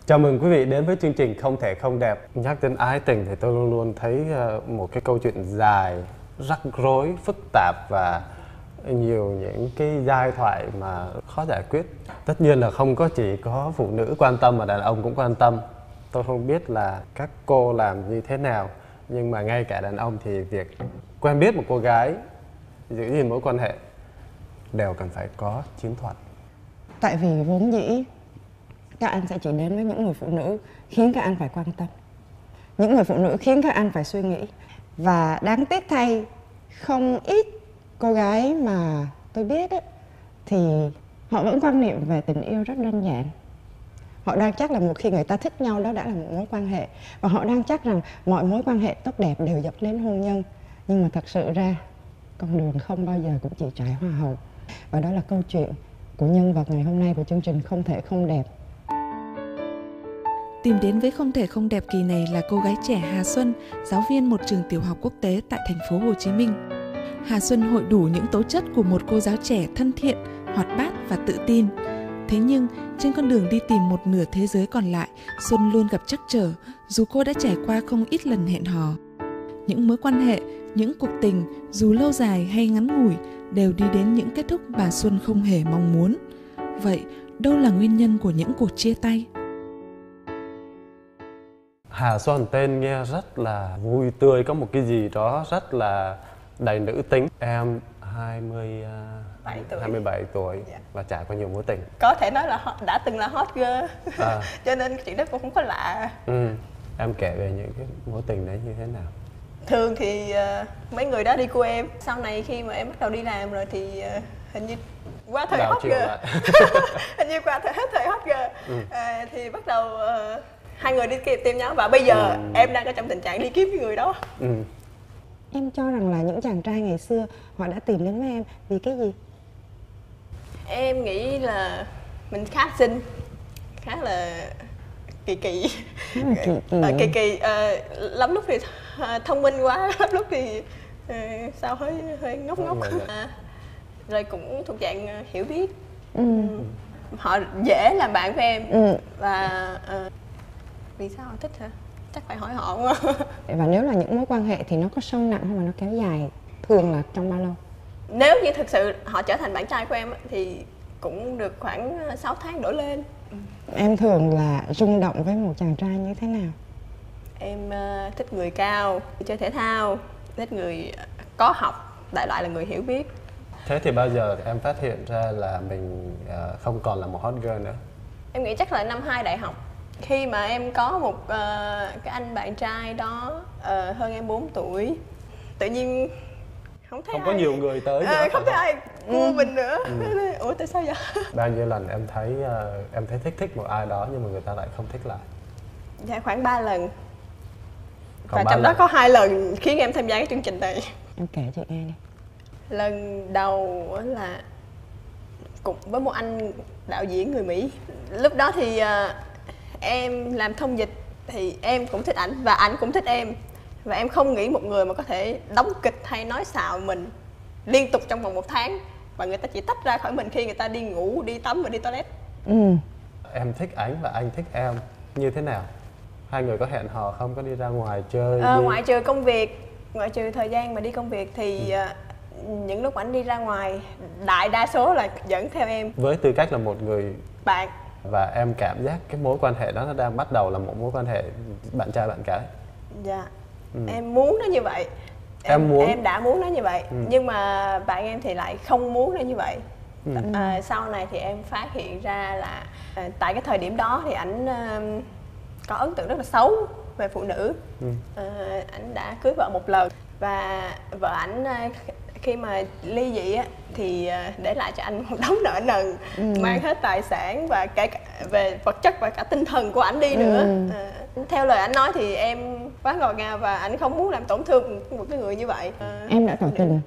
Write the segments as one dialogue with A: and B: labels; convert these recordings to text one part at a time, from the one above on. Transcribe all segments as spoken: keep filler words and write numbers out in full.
A: Chào mừng quý vị đến với chương trình Không Thể Không Đẹp. Nhắc đến ái tình thì tôi luôn luôn thấy một cái câu chuyện dài, rắc rối, phức tạp và nhiều những cái giai thoại mà khó giải quyết. Tất nhiên là không có chỉ có phụ nữ quan tâm mà đàn ông cũng quan tâm. Tôi không biết là các cô làm như thế nào, nhưng mà ngay cả đàn ông thì việc quen biết một cô gái, giữ gìn mối quan hệ đều cần phải có chiến thuật.
B: Tại vì vốn dĩ các anh sẽ chỉ đến với những người phụ nữ khiến các anh phải quan tâm, những người phụ nữ khiến các anh phải suy nghĩ. Và đáng tiếc thay, không ít cô gái mà tôi biết ấy, thì họ vẫn quan niệm về tình yêu rất đơn giản. Họ đang chắc là một khi người ta thích nhau đó đã là một mối quan hệ, và họ đang chắc rằng mọi mối quan hệ tốt đẹp đều dẫn đến hôn nhân. Nhưng mà thật sự ra con đường không bao giờ cũng chỉ trải hoa hồng. Và đó là câu chuyện của nhân vật ngày hôm nay của chương trình Không Thể Không Đẹp.
C: Tìm đến với Không Thể Không Đẹp kỳ này là cô gái trẻ Hà Xuân, giáo viên một trường tiểu học quốc tế tại thành phố Hồ Chí Minh. Hà Xuân hội đủ những tố chất của một cô giáo trẻ thân thiện, hoạt bát và tự tin. Thế nhưng, trên con đường đi tìm một nửa thế giới còn lại, Xuân luôn gặp trắc trở, dù cô đã trải qua không ít lần hẹn hò. Những mối quan hệ, những cuộc tình, dù lâu dài hay ngắn ngủi, đều đi đến những kết thúc mà Xuân không hề mong muốn. Vậy, đâu là nguyên nhân của những cuộc chia tay?
A: Hà Xuân tên nghe rất là vui tươi, có một cái gì đó rất là đầy nữ tính. Em hai mươi bảy tuổi, hai mươi bảy tuổi dạ. Và trải qua nhiều mối tình.
D: Có thể nói là đã từng là hot girl, à. Cho nên chuyện đó cũng không có lạ.
A: Ừ. Em kể về những cái mối tình đấy như thế nào?
D: Thường thì uh, mấy người đó đi của em. Sau này khi mà em bắt đầu đi làm rồi thì uh, hình như qua thời
A: Đào
D: hot girl hình như qua thời hết thời hot girl ừ. uh, thì bắt đầu uh, hai người đi tìm nhau, và bây giờ ừ. em đang ở trong tình trạng đi kiếm cái người đó.
A: ừ.
B: Em cho rằng là những chàng trai ngày xưa họ đã tìm đến với em vì cái gì?
D: Em nghĩ là mình khá xinh, khá là kỳ kỳ,
B: khá là kỳ kỳ,
D: à, kỳ, kỳ à, lắm lúc thì thông minh quá, lắm lúc thì à, sao hơi hơi ngốc ngốc, à, rồi cũng thuộc dạng hiểu biết. ừ. Họ dễ làm bạn với em. ừ. Và à, vì sao họ thích hả? Chắc phải hỏi họ quá.
B: Và nếu là những mối quan hệ thì nó có sâu nặng không, mà nó kéo dài thường là trong bao lâu?
D: Nếu như thực sự họ trở thành bạn trai của em thì cũng được khoảng sáu tháng đổ lên.
B: Em thường là rung động với một chàng trai như thế nào?
D: Em uh, thích người cao, chơi thể thao, thích người có học, đại loại là người hiểu biết.
A: Thế thì bao giờ em phát hiện ra là mình uh, không còn là một hot girl nữa?
D: Em nghĩ chắc là năm hai đại học. Khi mà em có một uh, cái anh bạn trai đó uh, hơn em bốn tuổi, tự nhiên không thấy
A: không
D: ai,
A: có nhiều người tới nữa,
D: à, không thấy ai cua
B: ừ.
D: mình nữa.
A: ừ.
D: Ủa tại sao vậy?
A: Bao nhiêu lần em thấy uh, em thấy thích thích một ai đó nhưng mà người ta lại không thích lại?
D: Dạ khoảng ba lần.
A: Còn
D: và trong
A: lần.
D: đó có hai lần khiến em tham gia cái chương trình này.
B: Em kể chị nghe đi.
D: Lần đầu là cùng với một anh đạo diễn người Mỹ. Lúc đó thì uh, em làm thông dịch, thì em cũng thích ảnh và ảnh cũng thích em. Và em không nghĩ một người mà có thể đóng kịch hay nói xạo mình liên tục trong vòng một tháng, và người ta chỉ tách ra khỏi mình khi người ta đi ngủ, đi tắm và đi toilet.
B: ừ.
A: Em thích ảnh và anh thích em như thế nào? Hai người có hẹn hò không? Có đi ra ngoài chơi?
D: À, ngoại trừ công việc, ngoại trừ thời gian mà đi công việc thì ừ. uh, những lúc ảnh đi ra ngoài, đại đa số là dẫn theo em.
A: Với tư cách là một người
D: bạn.
A: Và em cảm giác cái mối quan hệ đó nó đang bắt đầu là một mối quan hệ bạn trai bạn gái.
D: Dạ. ừ. Em muốn nó như vậy.
A: Em, em muốn
D: Em đã muốn nó như vậy. ừ. Nhưng mà bạn em thì lại không muốn nó như vậy. ừ. à, Sau này thì em phát hiện ra là à, tại cái thời điểm đó thì ảnh à, có ấn tượng rất là xấu về phụ nữ. ừ. à, Ảnh đã cưới vợ một lần, và vợ ảnh à, khi mà ly dị á, thì để lại cho anh một đống nợ nần, ừ. mang hết tài sản và kể cả về vật chất và cả tinh thần của ảnh đi nữa. ừ. à, Theo lời ảnh nói thì em quá ngọt ngào và ảnh không muốn làm tổn thương một cái người như vậy. à,
B: Em đã tỏ tình?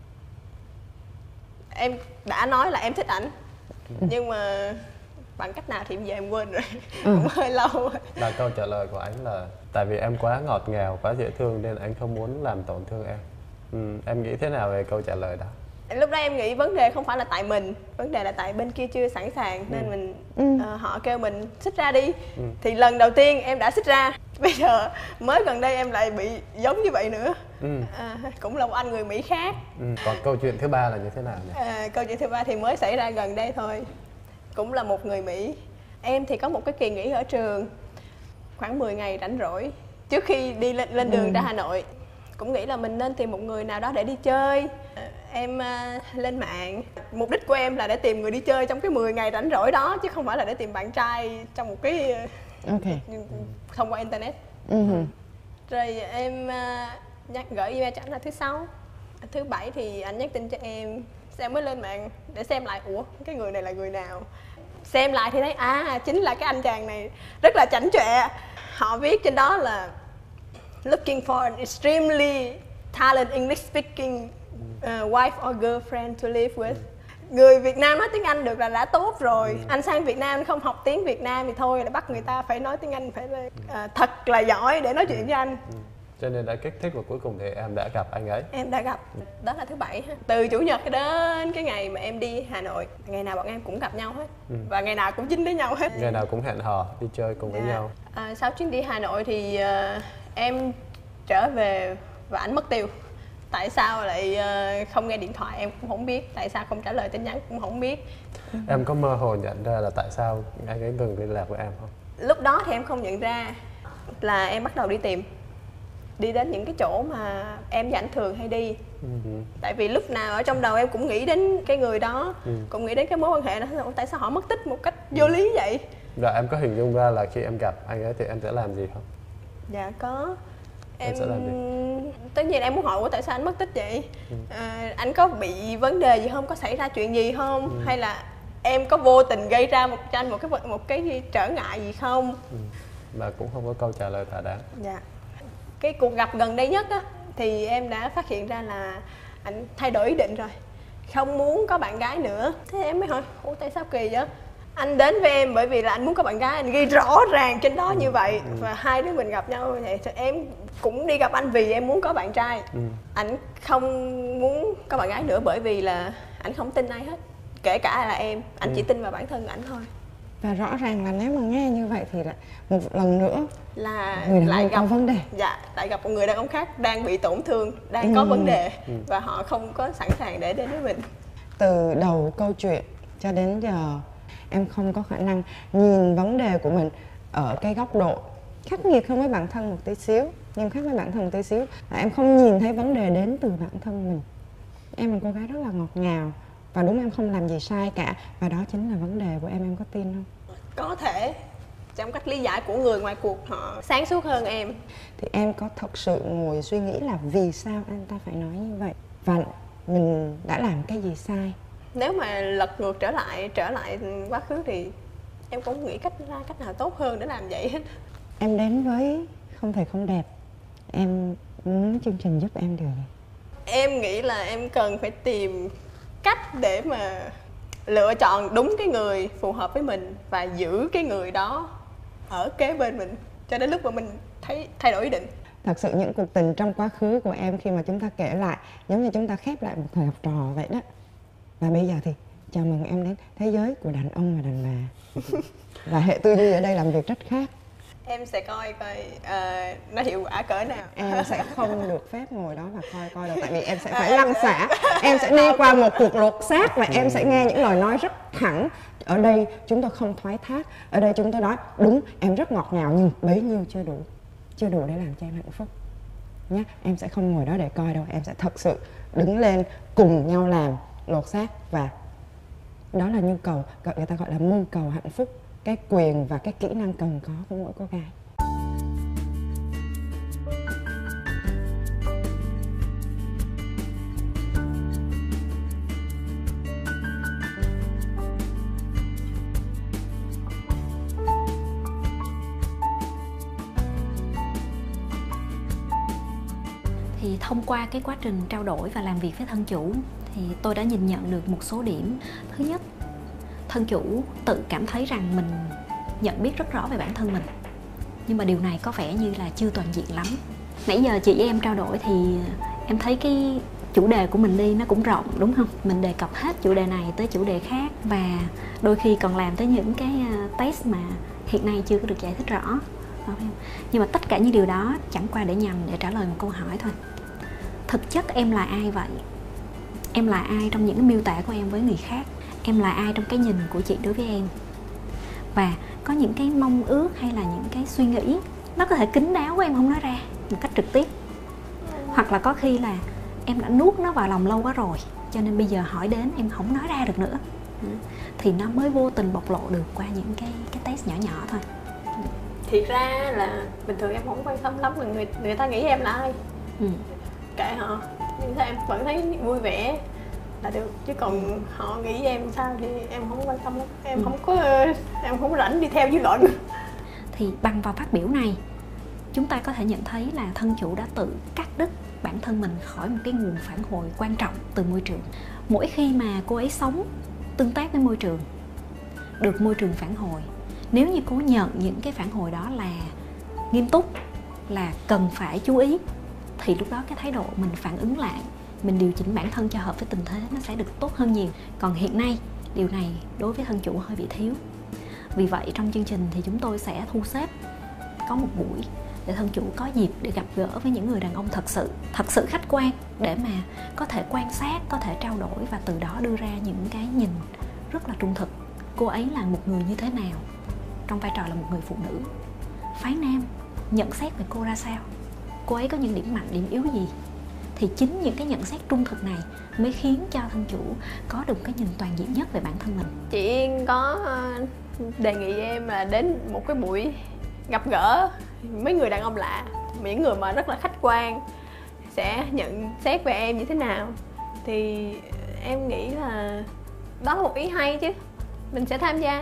D: Em đã nói là em thích ảnh, ừ. nhưng mà bằng cách nào thì bây giờ em quên rồi. ừ. Cũng hơi lâu.
A: Và câu trả lời của anh là tại vì em quá ngọt ngào, quá dễ thương nên anh không muốn làm tổn thương em. ừ. Em nghĩ thế nào về câu trả lời đó?
D: Lúc đó em nghĩ vấn đề không phải là tại mình, vấn đề là tại bên kia chưa sẵn sàng nên ừ. mình ừ. uh, họ kêu mình xích ra đi. ừ. Thì lần đầu tiên em đã xích ra, bây giờ mới gần đây em lại bị giống như vậy nữa. ừ. uh, cũng là một anh người Mỹ khác.
A: ừ. Còn câu chuyện thứ ba là như thế nào nhỉ?
D: Uh, câu chuyện thứ ba thì mới xảy ra gần đây thôi, cũng là một người Mỹ. Em thì có một cái kỳ nghỉ ở trường khoảng mười ngày rảnh rỗi trước khi đi lên, lên đường ừ. ra Hà Nội. Cũng nghĩ là mình nên tìm một người nào đó để đi chơi. Em uh, lên mạng, mục đích của em là để tìm người đi chơi trong cái mười ngày rảnh rỗi đó, chứ không phải là để tìm bạn trai trong một cái
B: okay.
D: thông qua internet.
B: uh-huh.
D: Rồi em uh, nhắc gửi email cho anh là thứ sáu, thứ bảy thì anh nhắn tin cho em, em mới lên mạng để xem lại ủa cái người này là người nào. Xem lại thì thấy à chính là cái anh chàng này rất là chảnh chọe. Họ viết trên đó là looking for an extremely talented English speaking uh, wife or girlfriend to live with. Người Việt Nam nói tiếng Anh được là đã tốt rồi. ừ. Anh sang Việt Nam không học tiếng Việt Nam thì thôi, là bắt người ta phải nói tiếng Anh phải uh, thật là giỏi để nói chuyện với anh.
A: ừ. Cho nên đã kích thích và cuối cùng thì em đã gặp anh ấy.
D: Em đã gặp, đó là thứ bảy. Từ chủ nhật đến cái ngày mà em đi Hà Nội, ngày nào bọn em cũng gặp nhau hết. ừ. Và ngày nào cũng dính với nhau hết.
A: Ngày nào cũng hẹn hò đi chơi cùng với
D: dạ.
A: nhau.
D: à, Sau chuyến đi Hà Nội thì uh, em trở về và ảnh mất tiêu. Tại sao lại uh, không nghe điện thoại em cũng không biết, tại sao không trả lời tin nhắn cũng không biết.
A: Em có mơ hồ nhận ra là tại sao anh ấy ngừng liên lạc với em không?
D: Lúc đó thì em không nhận ra, là em bắt đầu đi tìm, đi đến những cái chỗ mà em và ảnh thường hay đi. ừ. Tại vì lúc nào ở trong đầu em cũng nghĩ đến cái người đó, ừ. cũng nghĩ đến cái mối quan hệ đó, tại sao họ mất tích một cách vô lý vậy.
A: Rồi em có hình dung ra là khi em gặp anh ấy thì em sẽ làm gì không?
D: Dạ có.
A: Em, em sẽ làm gì?
D: Tất nhiên em muốn hỏi của tại sao anh mất tích vậy. ừ. à, Anh có bị vấn đề gì không, có xảy ra chuyện gì không, ừ. hay là em có vô tình gây ra một cho anh một cái một cái trở ngại gì không.
A: ừ. Mà cũng không có câu trả lời thỏa đáng.
D: Dạ. Cái cuộc gặp gần đây nhất á, thì em đã phát hiện ra là anh thay đổi ý định rồi, không muốn có bạn gái nữa. Thế em mới hỏi, ủa tại sao kỳ vậy? Anh đến với em bởi vì là anh muốn có bạn gái, anh ghi rõ ràng trên đó như vậy. ừ. Và hai đứa mình gặp nhau như vậy, thì em cũng đi gặp anh vì em muốn có bạn trai. ừ. Anh không muốn có bạn gái nữa bởi vì là anh không tin ai hết, kể cả là em. Anh ừ. chỉ tin vào bản thân ảnh thôi.
B: Và rõ ràng là nếu mà nghe như vậy thì lại một lần nữa
D: là
B: người đàn
D: lại
B: ông
D: gặp
B: có vấn đề.
D: Dạ, lại gặp một người đàn ông khác đang bị tổn thương, đang ừ. có vấn đề. ừ. Và họ không có sẵn sàng để đến với mình.
B: Từ đầu câu chuyện cho đến giờ em không có khả năng nhìn vấn đề của mình ở cái góc độ khắc nghiệt hơn với bản thân một tí xíu, nhưng khác với bản thân một tí xíu là em không nhìn thấy vấn đề đến từ bản thân mình. Em là cô gái rất là ngọt ngào và đúng em không làm gì sai cả, và đó chính là vấn đề của em. Em có tin không?
D: Có thể trong cách lý giải của người ngoài cuộc họ sáng suốt hơn em.
B: Thì em có thật sự ngồi suy nghĩ là vì sao anh ta phải nói như vậy và mình đã làm cái gì sai?
D: Nếu mà lật ngược trở lại trở lại quá khứ thì em cũng nghĩ cách ra cách nào tốt hơn để làm vậy hết.
B: Em đến với Không Thể Không Đẹp, em muốn chương trình giúp em điều gì?
D: Em nghĩ là em cần phải tìm cách để mà lựa chọn đúng cái người phù hợp với mình và giữ cái người đó ở kế bên mình cho đến lúc mà mình thấy thay đổi ý định.
B: Thật sự những cuộc tình trong quá khứ của em khi mà chúng ta kể lại giống như chúng ta khép lại một thời học trò vậy đó. Và bây giờ thì chào mừng em đến thế giới của đàn ông và đàn bà. Và hệ tư duy ở đây làm việc rất khác.
D: Em sẽ coi coi uh, nó hiệu quả cỡ nào.
B: Em sẽ không được phép ngồi đó và coi coi đâu, tại vì em sẽ phải lăn xả. Em sẽ đi qua một cuộc lột xác và em sẽ nghe những lời nói rất thẳng. Ở đây chúng tôi không thoái thác. Ở đây chúng tôi nói đúng, em rất ngọt ngào nhưng bấy nhiêu chưa đủ. Chưa đủ để làm cho em hạnh phúc nhé. Em sẽ không ngồi đó để coi đâu. Em sẽ thật sự đứng lên cùng nhau làm lột xác. Và đó là nhu cầu, người ta gọi là mưu cầu hạnh phúc, cái quyền và cái kỹ năng cần có của mỗi cô gái.
E: Thì thông qua cái quá trình trao đổi và làm việc với thân chủ thì tôi đã nhìn nhận được một số điểm. Thứ nhất, thân chủ tự cảm thấy rằng mình nhận biết rất rõ về bản thân mình, nhưng mà điều này có vẻ như là chưa toàn diện lắm. Nãy giờ chị với em trao đổi thì em thấy cái chủ đề của mình đi nó cũng rộng, đúng không? Mình đề cập hết chủ đề này tới chủ đề khác, và đôi khi còn làm tới những cái test mà hiện nay chưa có được giải thích rõ. Nhưng mà tất cả những điều đó chẳng qua để nhằm để trả lời một câu hỏi thôi. Thực chất em là ai vậy? Em là ai trong những cái miêu tả của em với người khác? Em là ai trong cái nhìn của chị đối với em? Và có những cái mong ước hay là những cái suy nghĩ nó có thể kín đáo của em không nói ra một cách trực tiếp, hoặc là có khi là em đã nuốt nó vào lòng lâu quá rồi, cho nên bây giờ hỏi đến em không nói ra được nữa, thì nó mới vô tình bộc lộ được qua những cái cái test nhỏ nhỏ thôi.
D: Thiệt ra là bình thường em không quan tâm lắm là người người ta nghĩ em là ai, ừ. kệ họ, nhưng sao em vẫn thấy vui vẻ là được, chứ còn họ nghĩ em sao thì em không quan tâm lắm, em ừ. không có em không có rảnh đi theo dư luận.
E: Thì bằng vào phát biểu này, chúng ta có thể nhận thấy là thân chủ đã tự cắt đứt bản thân mình khỏi một cái nguồn phản hồi quan trọng từ môi trường. Mỗi khi mà cô ấy sống, tương tác với môi trường, được môi trường phản hồi, nếu như cô nhận những cái phản hồi đó là nghiêm túc, là cần phải chú ý, thì lúc đó cái thái độ mình phản ứng lại, mình điều chỉnh bản thân cho hợp với tình thế nó sẽ được tốt hơn nhiều. Còn hiện nay, điều này đối với thân chủ hơi bị thiếu. Vì vậy trong chương trình thì chúng tôi sẽ thu xếp có một buổi để thân chủ có dịp để gặp gỡ với những người đàn ông thật sự, thật sự khách quan, để mà có thể quan sát, có thể trao đổi và từ đó đưa ra những cái nhìn rất là trung thực. Cô ấy là một người như thế nào trong vai trò là một người phụ nữ? Phái nam nhận xét về cô ra sao? Cô ấy có những điểm mạnh, điểm yếu gì? Thì chính những cái nhận xét trung thực này mới khiến cho thân chủ có được cái nhìn toàn diện nhất về bản thân mình.
D: Chị Yên có đề nghị em là đến một cái buổi gặp gỡ mấy người đàn ông lạ, những người mà rất là khách quan, sẽ nhận xét về em như thế nào. Thì em nghĩ là đó là một ý hay chứ, mình sẽ tham gia.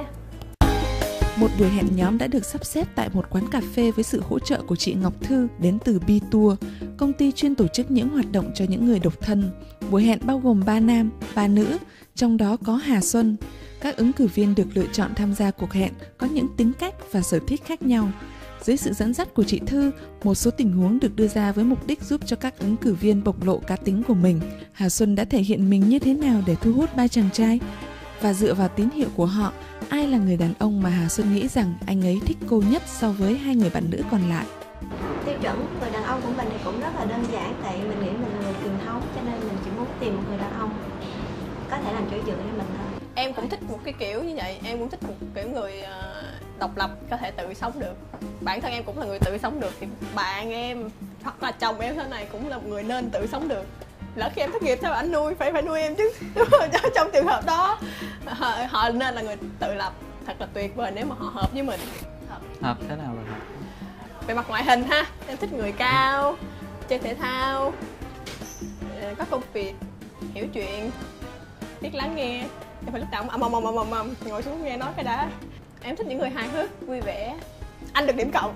C: Một buổi hẹn nhóm đã được sắp xếp tại một quán cà phê với sự hỗ trợ của chị Ngọc Thư đến từ Bi Tour, công ty chuyên tổ chức những hoạt động cho những người độc thân. Buổi hẹn bao gồm ba nam, ba nữ, trong đó có Hà Xuân. Các ứng cử viên được lựa chọn tham gia cuộc hẹn có những tính cách và sở thích khác nhau. Dưới sự dẫn dắt của chị Thư, một số tình huống được đưa ra với mục đích giúp cho các ứng cử viên bộc lộ cá tính của mình. Hà Xuân đã thể hiện mình như thế nào để thu hút ba chàng trai? Và dựa vào tín hiệu của họ, ai là người đàn ông mà Hà Xuân nghĩ rằng anh ấy thích cô nhất so với hai người bạn nữ còn lại?
F: Tiêu chuẩn người đàn ông của mình thì cũng rất là đơn giản, tại mình nghĩ mình là người truyền thống, cho nên mình chỉ muốn tìm một người đàn ông có thể làm chỗ dựa cho mình thôi.
D: Em cũng thích một cái kiểu như vậy, em cũng thích một kiểu người uh, độc lập, có thể tự sống được. Bản thân em cũng là người tự sống được, thì bạn em hoặc là chồng em thế này cũng là một người nên tự sống được. Lỡ khi em thất nghiệp sao anh nuôi, phải phải nuôi em chứ. Trong trường hợp đó họ, họ nên là người tự lập. Thật là tuyệt vời nếu mà họ hợp với mình.
G: Hợp, hợp thế nào là hợp?
D: Về mặt ngoại hình ha, em thích người cao, chơi thể thao, có công việc, hiểu chuyện, biết lắng nghe. Em phải lúc nào ầm ầm ầm ầm ầm ngồi xuống nghe nói cái đã. Em thích những người hài hước, vui vẻ. Anh được điểm cộng.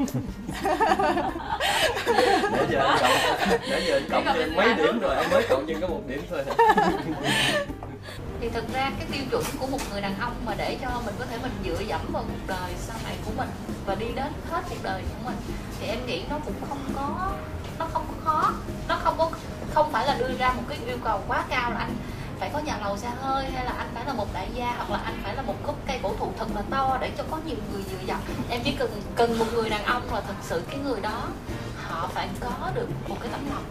G: Để giờ anh cộng, để giờ anh cộng cho em mấy điểm rồi, anh mới cộng nhưng có một điểm thôi.
H: Thì thực ra cái tiêu chuẩn của một người đàn ông mà để cho mình có thể mình dựa dẫm vào cuộc đời sau này của mình và đi đến hết cuộc đời của mình, thì em nghĩ nó cũng không có, nó không có khó, nó không có, không phải là đưa ra một cái yêu cầu quá cao là anh phải có nhà lầu xe hơi, hay là anh phải là một đại gia, hoặc là anh phải là một gốc cây cổ thụ thật là to để cho có nhiều người dựa dẫm. Em chỉ cần cần một người đàn ông là thật sự cái người đó họ phải có được một cái tấm lòng.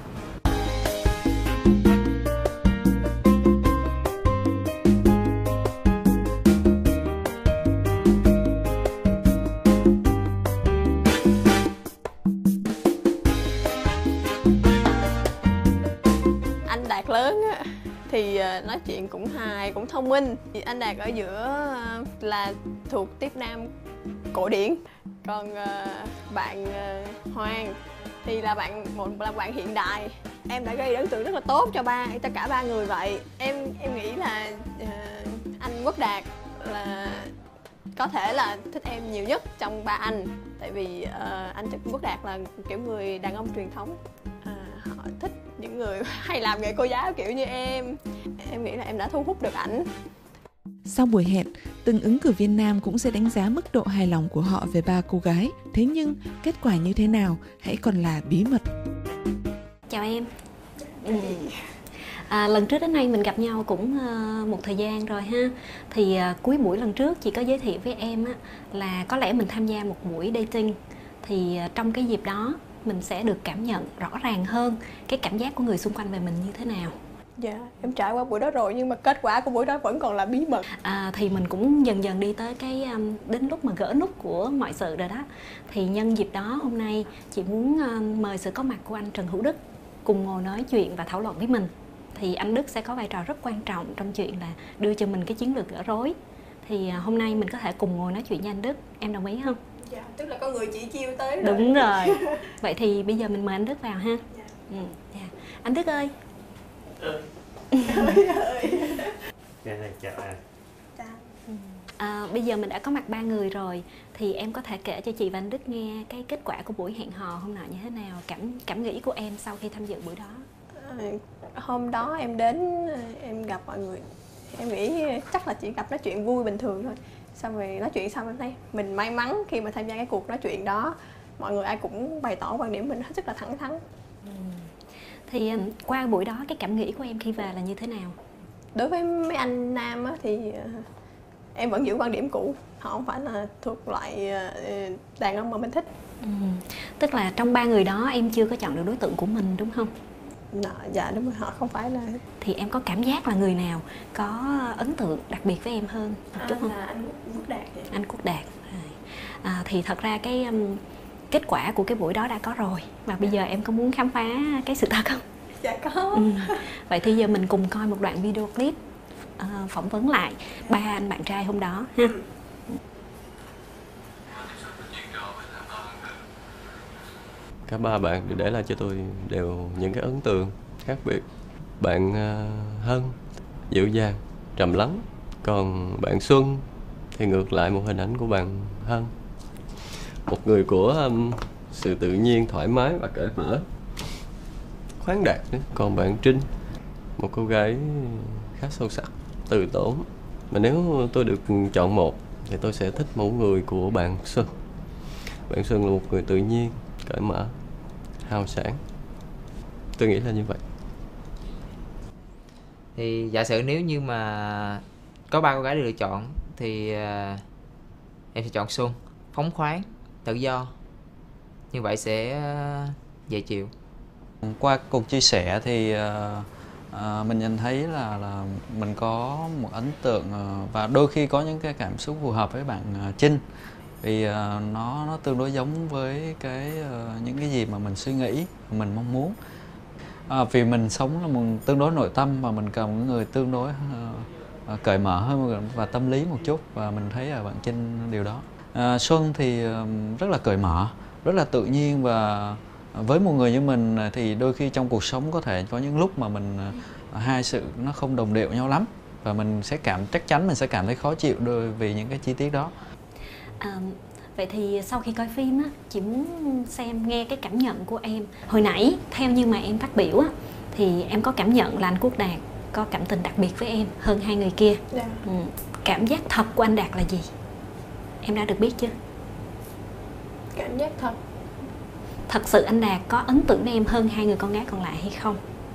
D: Anh Đạt lớn á thì nói chuyện cũng hài, cũng thông minh. Thì anh Đạt ở giữa là thuộc tiếp nam cổ điển, còn bạn Hoàng thì là bạn một là bạn hiện đại. Em đã gây ấn tượng rất là tốt cho ba, cho cả ba người vậy. Em em nghĩ là anh Quốc Đạt là có thể là thích em nhiều nhất trong ba anh, tại vì uh, anh Quốc Đạt là kiểu người đàn ông truyền thống. Uh, họ thích những người hay làm nghề cô giáo kiểu như em. Em nghĩ là em đã thu hút được ảnh.
C: Sau buổi hẹn, từng ứng cử viên nam cũng sẽ đánh giá mức độ hài lòng của họ về ba cô gái. Thế nhưng, kết quả như thế nào hãy còn là bí mật.
E: Chào em.
D: Ừ.
E: À, lần trước đến nay mình gặp nhau cũng uh, một thời gian rồi ha. Thì uh, cuối buổi lần trước chị có giới thiệu với em á, là có lẽ mình tham gia một buổi dating. Thì uh, trong cái dịp đó mình sẽ được cảm nhận rõ ràng hơn cái cảm giác của người xung quanh về mình như thế nào.
D: Dạ, em trải qua buổi đó rồi nhưng mà kết quả của buổi đó vẫn còn là bí mật.
E: À, thì mình cũng dần dần đi tới cái um, đến lúc mà gỡ nút của mọi sự rồi đó. Thì nhân dịp đó hôm nay chị muốn um, mời sự có mặt của anh Trần Hữu Đức cùng ngồi nói chuyện và thảo luận với mình. Thì anh Đức sẽ có vai trò rất quan trọng trong chuyện là đưa cho mình cái chiến lược gỡ rối. Thì uh, hôm nay mình có thể cùng ngồi nói chuyện với anh Đức, em đồng ý không?
D: Dạ, tức là có người chỉ chiêu tới rồi.
E: Đúng rồi. Vậy thì bây giờ mình mời anh Đức vào ha. Dạ. Ừ, dạ. Anh Đức ơi.
G: Ừ. Chào em.
E: À, bây giờ mình đã có mặt ba người rồi, thì em có thể kể cho chị và anh Đức nghe cái kết quả của buổi hẹn hò hôm nọ như thế nào, cảm cảm nghĩ của em sau khi tham dự buổi đó.
D: À, hôm đó em đến em gặp mọi người, em nghĩ chắc là chỉ gặp nói chuyện vui bình thường thôi. Xong rồi nói chuyện xong em thấy mình may mắn khi mà tham gia cái cuộc nói chuyện đó, mọi người ai cũng bày tỏ quan điểm mình hết sức là thẳng thắn.
E: Ừ. Thì qua buổi đó cái cảm nghĩ của em khi về là như thế nào?
D: Đối với mấy anh nam á, thì em vẫn giữ quan điểm cũ, họ không phải là thuộc loại đàn ông mà mình thích.
E: Ừ. Tức là trong ba người đó em chưa có chọn được đối tượng của mình đúng không?
D: Dạ, dạ đúng rồi, họ không phải là.
E: Thì em có cảm giác là người nào có ấn tượng đặc biệt với em hơn một chút
D: à,
E: không?
D: Là anh Quốc Đạt. Vậy.
E: Anh Quốc Đạt. À, thì thật ra cái um, kết quả của cái buổi đó đã có rồi, và bây giờ em có muốn khám phá cái sự thật không?
D: Dạ có.
E: Ừ. Vậy thì giờ mình cùng coi một đoạn video clip uh, phỏng vấn lại ba anh bạn trai hôm đó ha.
G: Cả ba bạn đều để lại cho tôi đều những cái ấn tượng khác biệt. Bạn uh, Hân dịu dàng, trầm lắng, còn bạn Xuân thì ngược lại một hình ảnh của bạn Hân, một người của um, sự tự nhiên, thoải mái và cởi mở, khoáng đạt nữa. Còn bạn Trinh, một cô gái khá sâu sắc, từ tốn. Mà nếu tôi được chọn một thì tôi sẽ thích mẫu người của bạn Xuân. Bạn Xuân là một người tự nhiên, cởi mở, hào sảng. Tôi nghĩ là như vậy.
I: Thì giả sử nếu như mà có ba cô gái được lựa chọn thì uh, em sẽ chọn Xuân. Phóng khoáng, tự do, như vậy sẽ uh, dễ chịu.
J: Qua cuộc chia sẻ thì uh, uh, mình nhận thấy là, là mình có một ấn tượng uh, và đôi khi có những cái cảm xúc phù hợp với bạn uh, Trinh, vì uh, nó nó tương đối giống với cái uh, những cái gì mà mình suy nghĩ, mình mong muốn. À, vì mình sống là một tương đối nội tâm và mình cần một người tương đối uh, uh, cởi mở hơn và tâm lý một chút, và mình thấy ở bạn Trinh điều đó. Uh, Xuân thì uh, rất là cởi mở, rất là tự nhiên, và với một người như mình thì đôi khi trong cuộc sống có thể có những lúc mà mình uh, hai sự nó không đồng điệu nhau lắm, và mình sẽ cảm chắc chắn mình sẽ cảm thấy khó chịu đôi vì những cái chi tiết đó.
E: À, vậy thì sau khi coi phim á, chị muốn xem nghe cái cảm nhận của em. Hồi nãy theo như mà em phát biểu á, thì em có cảm nhận là anh Quốc Đạt có cảm tình đặc biệt với em hơn hai người kia.
D: Dạ.
E: Ừ. Cảm giác thật của anh Đạt là gì? Em đã được biết chưa?
D: Cảm giác thật.
E: Thật sự anh Đạt có ấn tượng với em hơn hai người con gái còn lại hay không?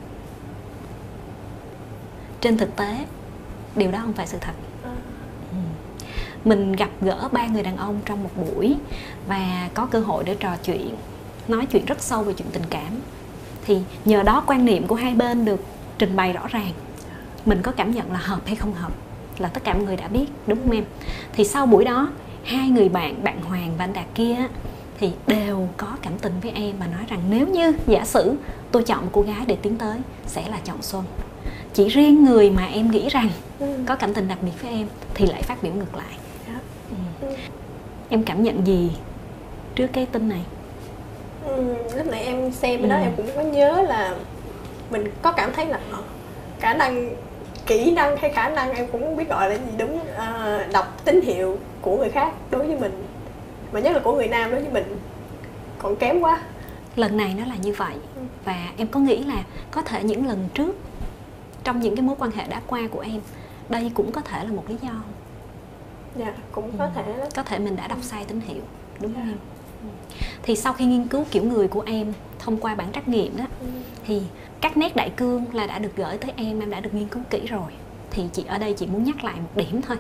E: Trên thực tế, điều đó không phải sự thật.
D: À.
E: Ừ. Mình gặp gỡ ba người đàn ông trong một buổi và có cơ hội để trò chuyện, nói chuyện rất sâu về chuyện tình cảm. Thì nhờ đó quan niệm của hai bên được trình bày rõ ràng. Mình có cảm nhận là hợp hay không hợp là tất cả mọi người đã biết, đúng không em? Thì sau buổi đó, hai người bạn, bạn Hoàng và anh Đạt kia thì đều có cảm tình với em và nói rằng nếu như giả sử tôi chọn một cô gái để tiến tới sẽ là chọn Xuân. Chỉ riêng người mà em nghĩ rằng ừ. có cảm tình đặc biệt với em thì lại phát biểu ngược lại. Ừ. Ừ. Em cảm nhận gì trước cái tin này?
D: Ừ, lúc nãy em xem cái đó ừ. em cũng có nhớ là mình có cảm thấy là khả năng, kỹ năng hay khả năng em cũng không biết gọi là gì đúng, à, đọc tín hiệu của người khác đối với mình, mà nhất là của người nam đối với mình còn kém quá.
E: Lần này nó là như vậy. Ừ. Và em có nghĩ là có thể những lần trước trong những cái mối quan hệ đã qua của em, đây cũng có thể là một lý do không?
D: Dạ, cũng có ừ. thể đó.
E: Có thể mình đã đọc sai tín hiệu, đúng không em? Ừ. Thì sau khi nghiên cứu kiểu người của em thông qua bản trắc nghiệm đó, ừ. thì các nét đại cương là đã được gửi tới em, em đã được nghiên cứu kỹ rồi. Thì chị ở đây chị muốn nhắc lại một điểm thôi.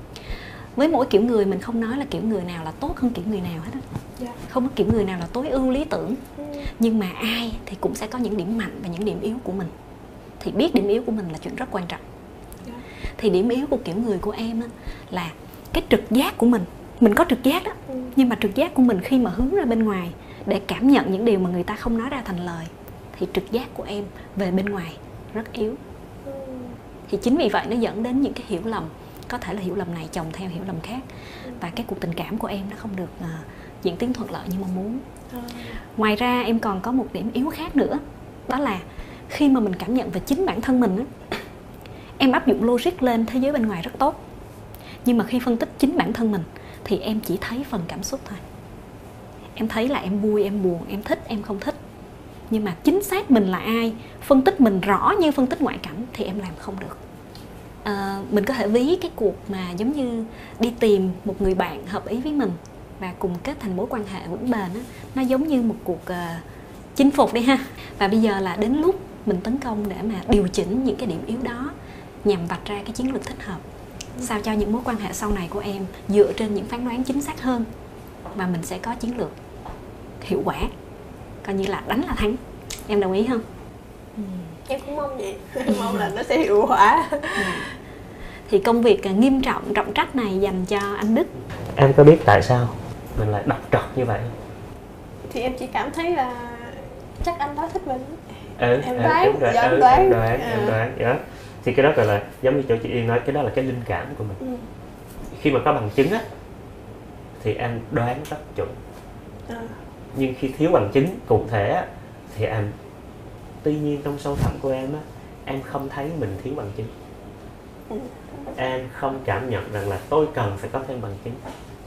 E: Với mỗi kiểu người mình không nói là kiểu người nào là tốt hơn kiểu người nào hết á. Yeah. Không có kiểu người nào là tối ưu lý tưởng. Ừ. Nhưng mà ai thì cũng sẽ có những điểm mạnh và những điểm yếu của mình. Thì biết điểm yếu của mình là chuyện rất quan trọng. Yeah. Thì điểm yếu của kiểu người của em á, là cái trực giác của mình. Mình có trực giác đó, ừ. nhưng mà trực giác của mình khi mà hướng ra bên ngoài để cảm nhận những điều mà người ta không nói ra thành lời, thì trực giác của em về bên ngoài rất yếu. Ừ. Thì chính vì vậy nó dẫn đến những cái hiểu lầm. Có thể là hiểu lầm này chồng theo hiểu lầm khác. Ừ. Và cái cuộc tình cảm của em nó không được uh, diễn tiến thuận lợi như mong muốn. Ừ. Ngoài ra em còn có một điểm yếu khác nữa. Đó là khi mà mình cảm nhận về chính bản thân mình á, em áp dụng logic lên thế giới bên ngoài rất tốt. Nhưng mà khi phân tích chính bản thân mình thì em chỉ thấy phần cảm xúc thôi. Em thấy là em vui, em buồn, em thích, em không thích. Nhưng mà chính xác mình là ai, phân tích mình rõ như phân tích ngoại cảnh thì em làm không được. À, mình có thể ví cái cuộc mà giống như đi tìm một người bạn hợp ý với mình và cùng kết thành mối quan hệ vững bền á, nó giống như một cuộc uh, chinh phục đi ha. Và bây giờ là đến lúc mình tấn công để mà điều chỉnh những cái điểm yếu đó nhằm vạch ra cái chiến lược thích hợp, sao cho những mối quan hệ sau này của em dựa trên những phán đoán chính xác hơn, và mình sẽ có chiến lược hiệu quả, coi như là đánh là thắng. Em đồng ý không?
D: Ừ. Em cũng mong vậy. Em mong là nó sẽ hiệu quả.
E: Thì công việc nghiêm trọng, trọng trách này dành cho anh Đức.
K: Em có biết tại sao mình lại độc trọt như vậy?
D: Thì em chỉ cảm thấy là chắc anh đó thích mình.
K: Ừ,
D: em
K: ừ,
D: đoán,
K: rồi,
D: dạ,
K: ừ,
D: em đoán,
K: em đoán,
D: à.
K: em đoán, đó. Thì cái đó gọi là giống như chỗ chị Yên nói, cái đó là cái linh cảm của mình. Ừ. Khi mà có bằng chứng á, thì em đoán rất chuẩn. À. Nhưng khi thiếu bằng chứng cụ thể á, thì em, tuy nhiên trong sâu thẳm của em á, em không thấy mình thiếu bằng chứng. Ừ. Em không cảm nhận rằng là tôi cần phải có thêm bằng chứng.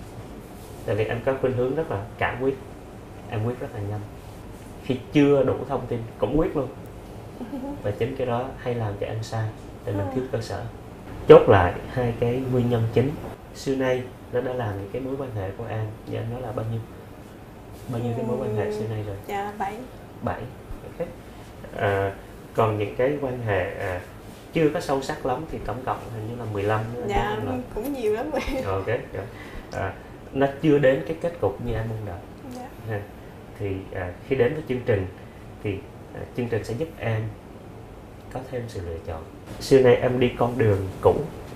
K: Tại vì em có khuynh hướng rất là cảm quyết. Em quyết rất là nhanh. Khi chưa đủ thông tin cũng quyết luôn. Và chính cái đó hay làm cho em sai, tại mình thiếu cơ sở. Chốt lại hai cái nguyên nhân chính. Xưa nay nó đã làm những cái mối quan hệ của em, và em nói là bao nhiêu bao nhiêu cái mối quan hệ xưa nay rồi?
D: Dạ bảy. Bảy.
K: Okay. À, còn những cái quan hệ à, chưa có sâu sắc lắm thì tổng cộng hình như là mười lăm.
D: Dạ cũng nhiều lắm rồi.
K: Ok. À, nó chưa đến cái kết cục như em mong đợi. Dạ. À, thì à, khi đến với chương trình thì à, chương trình sẽ giúp em có thêm sự lựa chọn. Xưa nay em đi con đường cũ,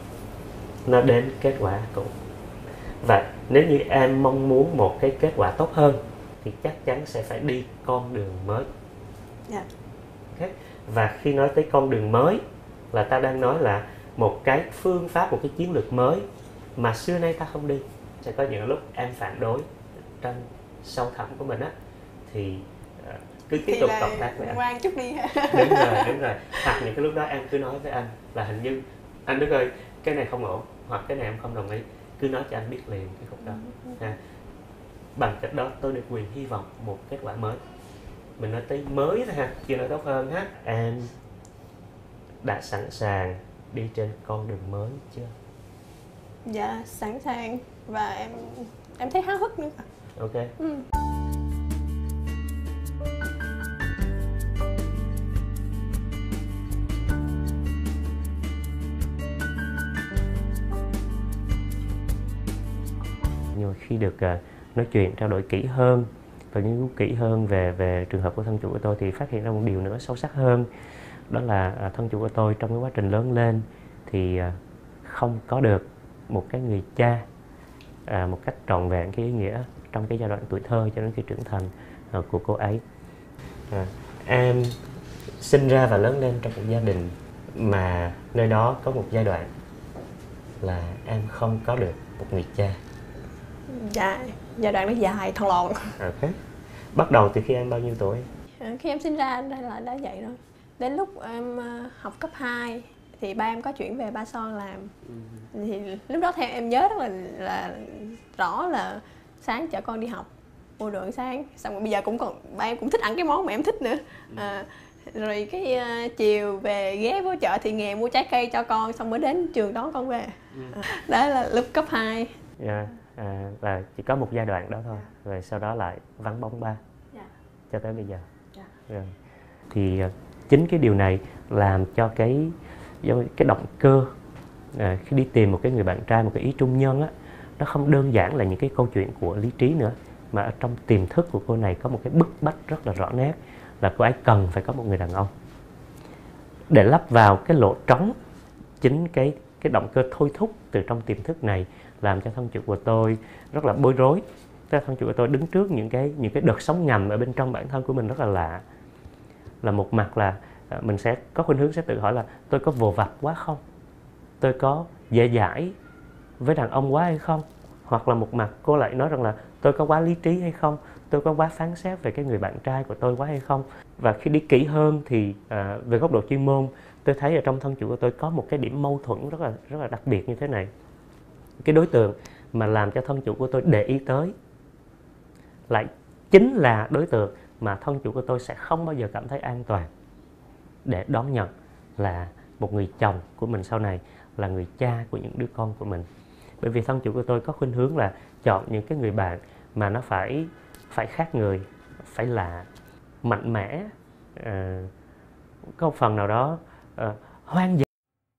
K: nó đến kết quả cũ. Và nếu như em mong muốn một cái kết quả tốt hơn thì chắc chắn sẽ phải đi con đường mới. Yeah. Okay. Và khi nói tới con đường mới là ta đang nói là một cái phương pháp, một cái chiến lược mới mà xưa nay ta không đi. Sẽ có những lúc em phản đối trong sâu thẳm của mình á, thì uh, cứ tiếp tục cộng tác với anh.
D: Ngoan chút đi.
K: Đúng rồi, đúng rồi. Hoặc những cái lúc đó em cứ nói với anh là hình như anh Đức ơi, cái này không ổn, hoặc cái này em không đồng ý. Cứ nói cho anh biết liền cái khúc đó. Ha. Bằng cách đó tôi được quyền hy vọng một kết quả mới. Mình nói tới mới thôi ha, chưa nói tốt hơn ha. Em đã sẵn sàng đi trên con đường mới chưa?
D: Dạ sẵn sàng, và em em thấy háo hức nữa.
K: Ok. Ừ. Nhưng mà khi được uh, nói chuyện, trao đổi kỹ hơn và nghiên cứu kỹ hơn về về trường hợp của thân chủ của tôi, thì phát hiện ra một điều nữa sâu sắc hơn. Đó là uh, thân chủ của tôi trong cái quá trình lớn lên thì uh, không có được một cái người cha uh, một cách trọn vẹn cái ý nghĩa trong cái giai đoạn tuổi thơ cho đến khi trưởng thành uh, của cô ấy. Uh, em sinh ra và lớn lên trong một gia đình mà nơi đó có một giai đoạn là em không có được một người cha.
D: Dạ, giai đoạn nó dài thon lòn.
K: Ok. Bắt đầu từ khi em bao nhiêu tuổi?
D: À, khi em sinh ra đây là đã vậy rồi. Đến lúc em uh, học cấp hai thì ba em có chuyển về Ba Son làm. Ừ. Thì lúc đó theo em nhớ rất là là rõ là sáng chở con đi học, mua đồ ăn sáng, xong rồi bây giờ cũng còn ba em cũng thích ăn cái món mà em thích nữa. À, rồi cái uh, chiều về ghé vô chợ Thị Nghè mua trái cây cho con, xong mới đến trường đón con về. Ừ. À, đó là lúc cấp hai.
K: Yeah. à, và chỉ có một giai đoạn đó thôi, rồi sau đó lại vắng bóng ba cho tới bây giờ. Rồi. Thì chính cái điều này làm cho cái cái động cơ à, khi đi tìm một cái người bạn trai, một cái ý trung nhân á, nó không đơn giản là những cái câu chuyện của lý trí nữa, mà ở trong tiềm thức của cô này có một cái bức bách rất là rõ nét là cô ấy cần phải có một người đàn ông để lấp vào cái lỗ trống. Chính cái cái động cơ thôi thúc từ trong tiềm thức này làm cho thân chủ của tôi rất là bối rối. Tức là thân chủ của tôi đứng trước những cái những cái đợt sóng ngầm ở bên trong bản thân của mình rất là lạ. Là một mặt là mình sẽ có khuynh hướng sẽ tự hỏi là tôi có vồ vập quá không? Tôi có dễ dãi với đàn ông quá hay không? Hoặc là một mặt cô lại nói rằng là tôi có quá lý trí hay không? Tôi có quá phán xét về cái người bạn trai của tôi quá hay không? Và khi đi kỹ hơn thì à, về góc độ chuyên môn, tôi thấy ở trong thân chủ của tôi có một cái điểm mâu thuẫn rất là rất là đặc biệt như thế này. Cái đối tượng mà làm cho thân chủ của tôi để ý tới lại chính là đối tượng mà thân chủ của tôi sẽ không bao giờ cảm thấy an toàn để đón nhận là một người chồng của mình sau này, là người cha của những đứa con của mình. Bởi vì thân chủ của tôi có khuynh hướng là chọn những cái người bạn mà nó phải phải khác người, phải lạ, mạnh mẽ, à, có một phần nào đó à, hoang dã.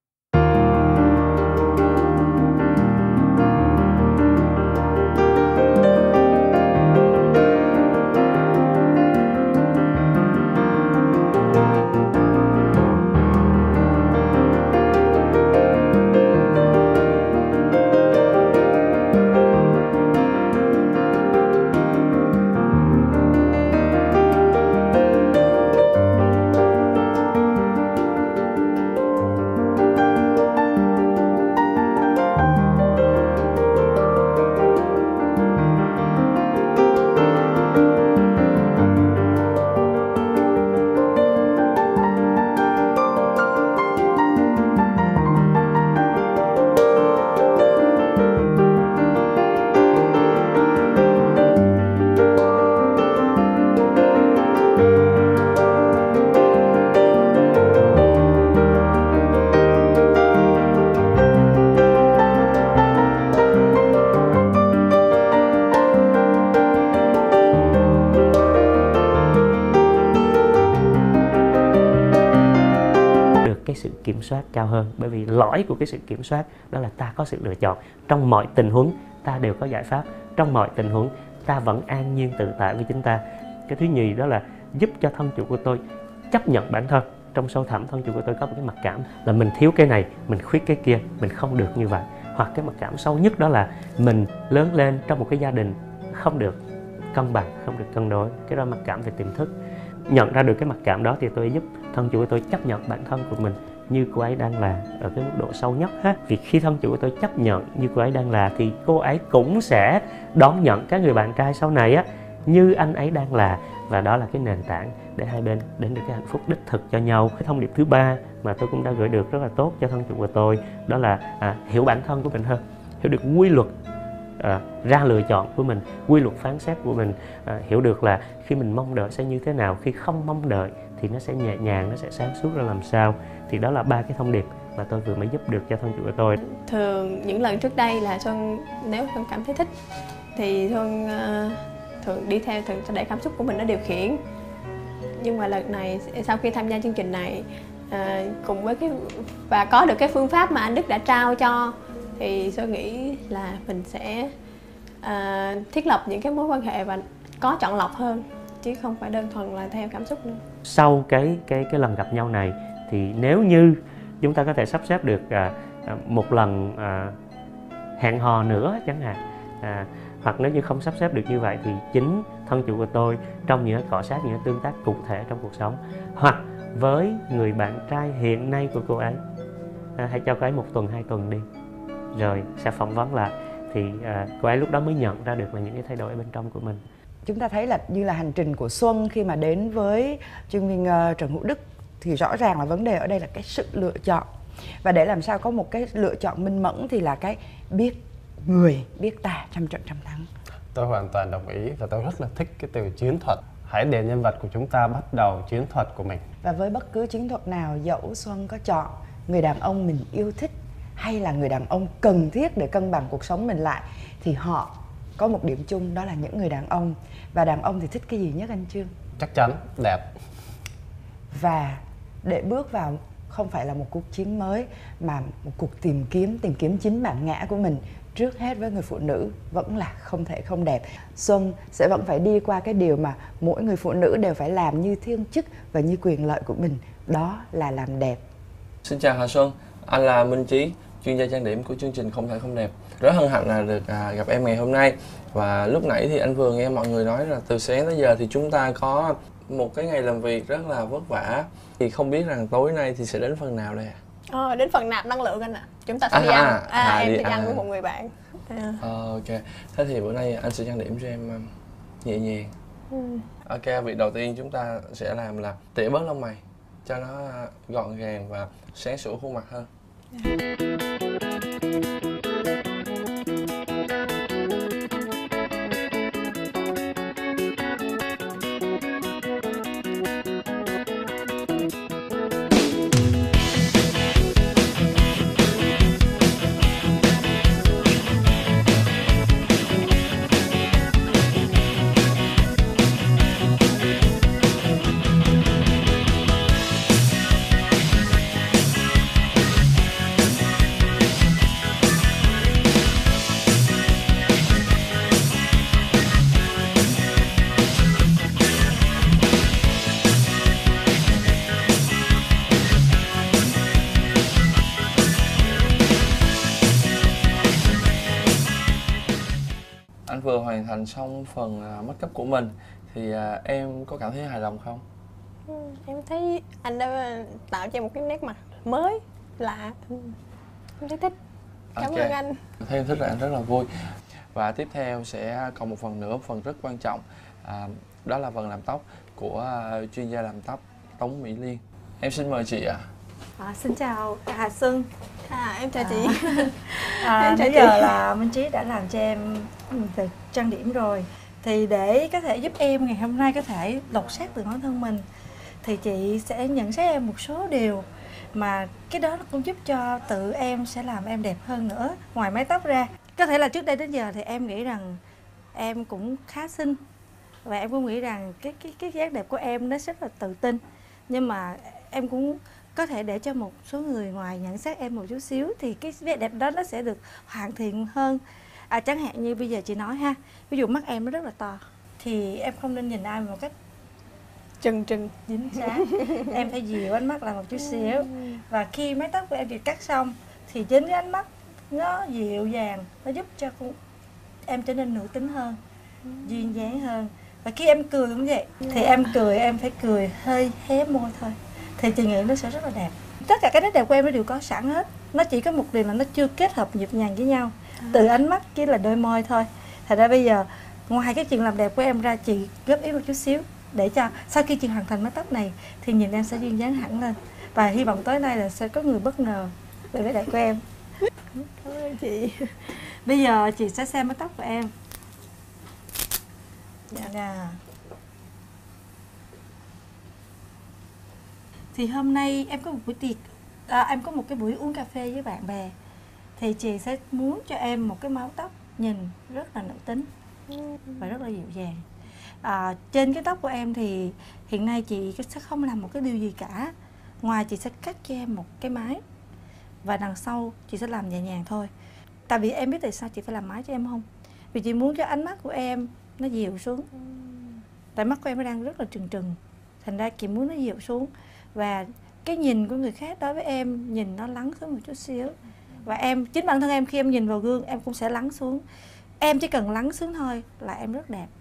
K: Cái sự kiểm soát cao hơn, bởi vì lõi của cái sự kiểm soát đó là ta có sự lựa chọn. Trong mọi tình huống ta đều có giải pháp, trong mọi tình huống ta vẫn an nhiên tự tại với chính ta. Cái thứ nhì đó là giúp cho thân chủ của tôi chấp nhận bản thân. Trong sâu thẳm thân chủ của tôi có một cái mặc cảm là mình thiếu cái này, mình khuyết cái kia, mình không được như vậy. Hoặc cái mặc cảm sâu nhất đó là mình lớn lên trong một cái gia đình không được cân bằng, không được cân đối. Cái đó mặc cảm về tiềm thức. Nhận ra được cái mặc cảm đó thì tôi giúp thân chủ của tôi chấp nhận bản thân của mình như cô ấy đang là ở cái mức độ sâu nhất ha. Vì khi thân chủ của tôi chấp nhận như cô ấy đang là thì cô ấy cũng sẽ đón nhận các người bạn trai sau này á như anh ấy đang là, và đó là cái nền tảng để hai bên đến được cái hạnh phúc đích thực cho nhau. Cái thông điệp thứ ba mà tôi cũng đã gửi được rất là tốt cho thân chủ của tôi đó là à, hiểu bản thân của mình hơn, hiểu được quy luật À, ra lựa chọn của mình, quy luật phán xét của mình, à, hiểu được là khi mình mong đợi sẽ như thế nào, khi không mong đợi thì nó sẽ nhẹ nhàng, nó sẽ sáng suốt ra làm sao. Thì đó là ba cái thông điệp mà tôi vừa mới giúp được cho thân chủ của tôi.
D: Thường những lần trước đây là Xuân, nếu Xuân cảm thấy thích thì Xuân uh, thường đi theo, thường để cảm xúc của mình nó điều khiển. Nhưng mà lần này sau khi tham gia chương trình này uh, cùng với cái và có được cái phương pháp mà anh Đức đã trao cho, thì tôi nghĩ là mình sẽ à, thiết lập những cái mối quan hệ và có chọn lọc hơn, chứ không phải đơn thuần là theo cảm xúc nữa.
K: Sau cái cái cái lần gặp nhau này thì nếu như chúng ta có thể sắp xếp được à, một lần à, hẹn hò nữa chẳng hạn, à, hoặc nếu như không sắp xếp được như vậy thì chính thân chủ của tôi trong những cọ sát, những tương tác cụ thể trong cuộc sống, hoặc với người bạn trai hiện nay của cô ấy, à, hãy cho cô ấy một tuần hai tuần đi, rồi sẽ phỏng vấn lại thì à, cô ấy lúc đó mới nhận ra được là những cái thay đổi ở bên trong của mình.
B: Chúng ta thấy là như là hành trình của Xuân khi mà đến với chuyên viên uh, Trần Hữu Đức thì rõ ràng là vấn đề ở đây là cái sự lựa chọn. Và để làm sao có một cái lựa chọn minh mẫn thì là cái biết người, biết ta, trăm trận trăm thắng.
A: Tôi hoàn toàn đồng ý và tôi rất là thích cái từ chiến thuật. Hãy để nhân vật của chúng ta bắt đầu chiến thuật của mình.
B: Và với bất cứ chiến thuật nào, dẫu Xuân có chọn người đàn ông mình yêu thích hay là người đàn ông cần thiết để cân bằng cuộc sống mình lại, thì họ có một điểm chung, đó là những người đàn ông. Và đàn ông thì thích cái gì nhất anh Chương?
A: Chắc chắn đẹp.
B: Và để bước vào không phải là một cuộc chiến mới, mà một cuộc tìm kiếm, tìm kiếm chính bản ngã của mình, trước hết với người phụ nữ vẫn là không thể không đẹp. Xuân sẽ vẫn phải đi qua cái điều mà mỗi người phụ nữ đều phải làm như thiên chức và như quyền lợi của mình, đó là làm đẹp.
L: Xin chào Hà Xuân, anh là Minh Trí, chuyên gia trang điểm của chương trình Không Thể Không Đẹp. Rất hân hạnh là được à, gặp em ngày hôm nay. Và lúc nãy thì anh vừa nghe mọi người nói là từ sáng tới giờ thì chúng ta có một cái ngày làm việc rất là vất vả. Thì không biết rằng tối nay thì sẽ đến phần nào đây ạ?
D: Ờ, đến phần nạp năng lượng anh ạ. À. Chúng ta sẽ
L: à,
D: đi ăn.
L: À,
D: à,
L: à,
D: em
L: đi
D: đi ăn
L: à.
D: với một người bạn. À.
L: Ờ, ok. Thế thì bữa nay anh sẽ trang điểm cho em um, nhẹ nhàng. Ừ. Ok, việc đầu tiên chúng ta sẽ làm là tỉa bớt lông mày cho nó gọn gàng và sáng sủa khuôn mặt hơn. Anh vừa hoàn thành xong phần uh, make up của mình thì uh, em có cảm thấy hài lòng không?
D: Ừ, em thấy anh đã tạo cho em một cái nét mặt mới, lạ. Ừ. Em thấy thích. Cảm
L: okay.
D: ơn anh.
L: Thấy em thích là anh rất là vui. Và tiếp theo sẽ còn một phần nữa, một phần rất quan trọng. À, đó là phần làm tóc của uh, chuyên gia làm tóc Tống Mỹ Liên. Em xin mời chị ạ. À.
M: À, xin chào Hà Xuân.
D: À, em chào à. chị.
M: À,
D: em chào
M: bây
D: chị.
M: giờ là Minh Trí đã làm cho em về trang điểm rồi. Thì để có thể giúp em ngày hôm nay có thể lột xác từ bản thân mình, thì chị sẽ nhận xét em một số điều mà cái đó nó cũng giúp cho tự em sẽ làm em đẹp hơn nữa. Ngoài mái tóc ra, có thể là trước đây đến giờ thì em nghĩ rằng em cũng khá xinh, và em cũng nghĩ rằng cái cái cái dáng đẹp của em nó rất là tự tin. Nhưng mà em cũng có thể để cho một số người ngoài nhận xét em một chút xíu, thì cái vẻ đẹp đó nó sẽ được hoàn thiện hơn. À, chẳng hạn như bây giờ chị nói ha, ví dụ mắt em nó rất là to, thì em không nên nhìn ai một cách
D: trừng trừng
M: dính xác. Em phải dịu ánh mắt lại một chút xíu. Và khi mái tóc của em chị cắt xong thì chính cái ánh mắt nó dịu dàng, nó giúp cho con em trở nên nữ tính hơn, duyên dáng hơn. Và khi em cười cũng vậy, thì em cười em phải cười hơi hé môi thôi, thì chị nghĩ nó sẽ rất là đẹp. Tất cả cái nét đẹp của em nó đều có sẵn hết, nó chỉ có một điều là nó chưa kết hợp nhịp nhàng với nhau, từ ánh mắt chỉ là đôi môi thôi. Thật ra bây giờ ngoài cái chuyện làm đẹp của em ra, chị góp ý một chút xíu để cho sau khi chị hoàn thành mái tóc này thì nhìn em sẽ duyên dáng hẳn lên. Và hy vọng tối nay là sẽ có người bất ngờ về vẻ đẹp của em.
D: Cảm ơn chị.
M: Bây giờ chị sẽ xem mái tóc của em. Dạ. Yeah. Thì hôm nay em có một buổi tiệc, à, em có một cái buổi uống cà phê với bạn bè, thì chị sẽ muốn cho em một cái mái tóc nhìn rất là nữ tính và rất là dịu dàng. À, trên cái tóc của em thì hiện nay chị sẽ không làm một cái điều gì cả, ngoài chị sẽ cắt cho em một cái mái, và đằng sau chị sẽ làm nhẹ nhàng thôi. Tại vì em biết tại sao chị phải làm mái cho em không? Vì chị muốn cho ánh mắt của em nó dịu xuống. Tại mắt của em nó đang rất là trừng trừng, thành ra chị muốn nó dịu xuống. Và cái nhìn của người khác đối với em nhìn nó lắng xuống một chút xíu. Và em, chính bản thân em khi em nhìn vào gương em cũng sẽ lắng xuống. Em chỉ cần lắng xuống thôi là em rất đẹp.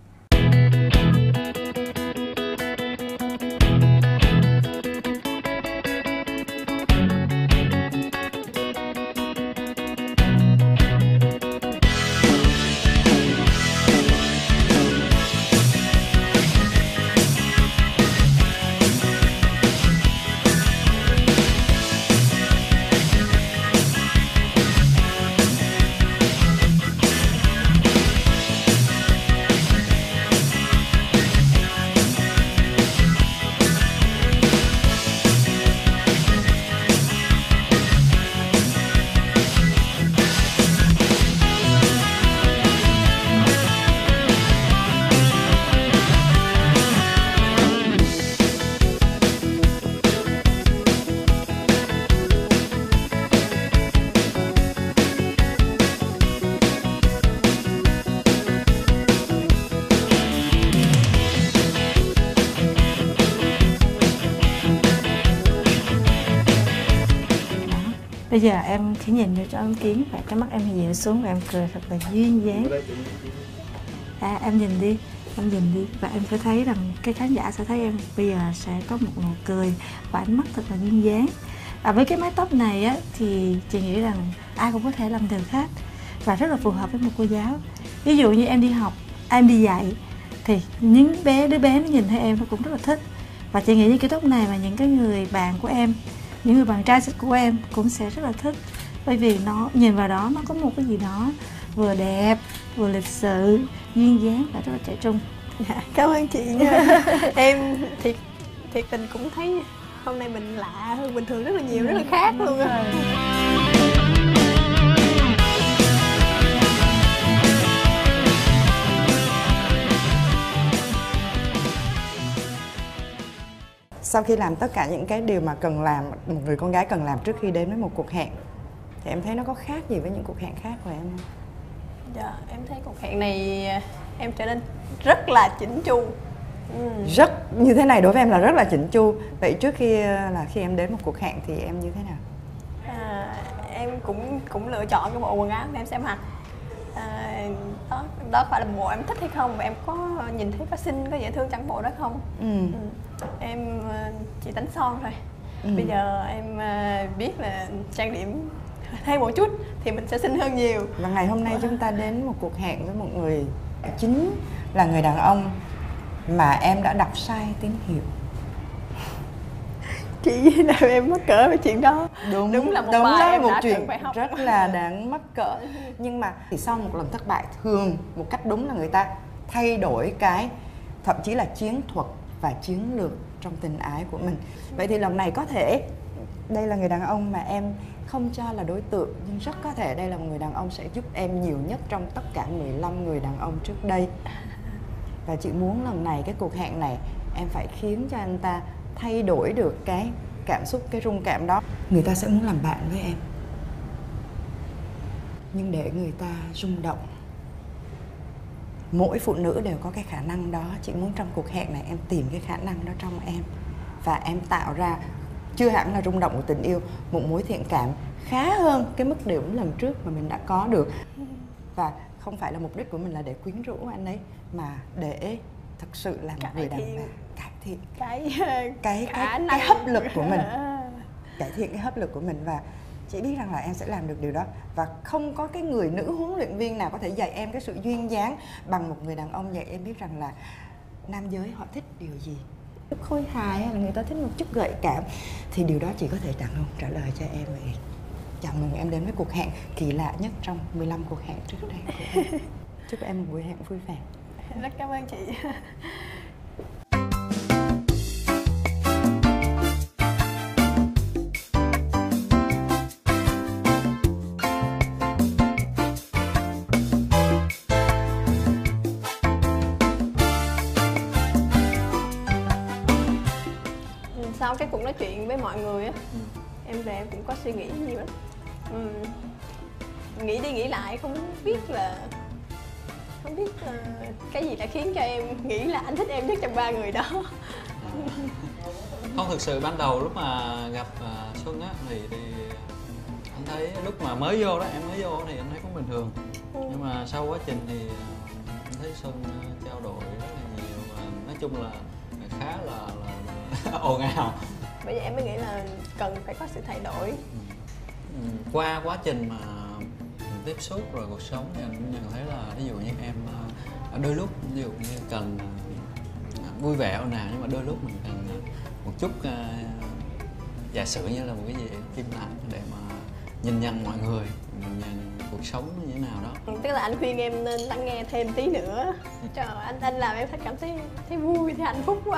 M: Bây giờ em chỉ nhìn vô cho ống kiến và cái mắt em dịu xuống và em cười thật là duyên dáng. À, em nhìn đi, em nhìn đi và em sẽ thấy rằng cái khán giả sẽ thấy em bây giờ sẽ có một nụ cười và ánh mắt thật là duyên dáng. À, với cái mái tóc này á thì chị nghĩ rằng ai cũng có thể làm được hết và rất là phù hợp với một cô giáo. Ví dụ như em đi học, em đi dạy thì những bé đứa bé nó nhìn thấy em nó cũng rất là thích. Và chị nghĩ như cái tóc này mà những cái người bạn của em, những người bạn trai của em cũng sẽ rất là thích, bởi vì nó nhìn vào đó nó có một cái gì đó vừa đẹp, vừa lịch sự, duyên dáng và rất là trẻ trung.
D: Dạ, cảm ơn chị nha. Em thiệt thiệt tình cũng thấy hôm nay mình lạ hơn bình thường rất là nhiều, rất là khác luôn á.
B: Sau khi làm tất cả những cái điều mà cần làm, một người con gái cần làm trước khi đến với một cuộc hẹn, thì em thấy nó có khác gì với những cuộc hẹn khác của em không?
D: Dạ, em thấy cuộc hẹn này em trở nên rất là chỉnh chu. Ừ.
B: Rất như thế này đối với em là rất là chỉnh chu. Vậy trước khi là khi em đến một cuộc hẹn thì em như thế nào?
D: À, em cũng cũng lựa chọn cái bộ quần áo mà em sẽ mặc. À, đó đó phải là bộ em thích hay không, và em có nhìn thấy có xinh, có dễ thương trong bộ đó không.
B: Ừ.
D: Ừ. Em chỉ đánh son thôi.
B: Ừ.
D: Bây giờ em biết là trang điểm thêm một chút thì mình sẽ xinh hơn nhiều.
B: Và ngày hôm nay chúng ta đến một cuộc hẹn với một người chính là người đàn ông mà em đã đọc sai tín hiệu.
D: Chị làm em mắc cỡ về chuyện đó.
B: Đúng,
D: đúng là một
B: đúng
D: bài
B: là
D: em
B: một
D: đã
B: chuyện
D: phải học.
B: rất là đáng mắc cỡ. Nhưng mà thì sau một lần thất bại, thường một cách đúng là người ta thay đổi cái thậm chí là chiến thuật và chiến lược trong tình ái của mình. Vậy thì lần này có thể đây là người đàn ông mà em không cho là đối tượng, nhưng rất có thể đây là một người đàn ông sẽ giúp em nhiều nhất trong tất cả mười lăm người đàn ông trước đây. Và chị muốn lần này, cái cuộc hẹn này, em phải khiến cho anh ta thay đổi được cái cảm xúc, cái rung cảm đó. Người ta sẽ muốn làm bạn với em, nhưng để người ta rung động, mỗi phụ nữ đều có cái khả năng đó. Chị muốn trong cuộc hẹn này em tìm cái khả năng đó trong em, và em tạo ra chưa hẳn là rung động của tình yêu, một mối thiện cảm khá hơn cái mức điểm lần trước mà mình đã có được. Và không phải là mục đích của mình là để quyến rũ anh ấy, mà để thực sự là một người đàn bà cải thiện
D: cái
B: cái cái, cái hấp lực của mình, cải thiện cái hấp lực của mình. Và chị biết rằng là em sẽ làm được điều đó, và không có cái người nữ huấn luyện viên nào có thể dạy em cái sự duyên dáng bằng một người đàn ông dạy em biết rằng là nam giới họ thích điều gì, khôi hài hay là người ta thích một chút gợi cảm, thì điều đó chỉ có thể đàn ông trả lời cho em. Vậy chào mừng em đến với cuộc hẹn kỳ lạ nhất trong mười lăm cuộc hẹn trước đây của em. Chúc em một buổi hẹn vui vẻ.
D: Rất cảm ơn chị. Sau cái cuộc nói chuyện với mọi người á, ừ. em về em cũng có suy nghĩ nhiều lắm. Ừ. Nghĩ đi nghĩ lại không biết là không biết uh, cái gì đã khiến cho em nghĩ là anh thích em nhất trong ba người đó.
J: Không, thực sự ban đầu lúc mà gặp uh, Xuân á thì, thì anh thấy lúc mà mới vô đó, em mới vô thì anh thấy cũng bình thường. Ừ. Nhưng mà sau quá trình thì anh thấy Xuân trao đổi rất là nhiều, và nói chung là khá là, là ồn ào.
D: Bây giờ em mới nghĩ là cần phải có sự thay đổi. Ừ.
J: Ừ. Qua quá trình mà tiếp xúc rồi cuộc sống thì anh nhận thấy là ví dụ như em đôi lúc ví dụ như cần vui vẻ nào, nhưng mà đôi lúc mình cần một chút uh, giả sử như là một cái gì im lặng để mà nhìn nhận mọi người, nhìn cuộc sống như thế nào đó.
D: Tức là anh khuyên em nên lắng nghe thêm tí nữa. Trời, anh anh làm em cảm thấy thấy vui, thấy hạnh phúc quá.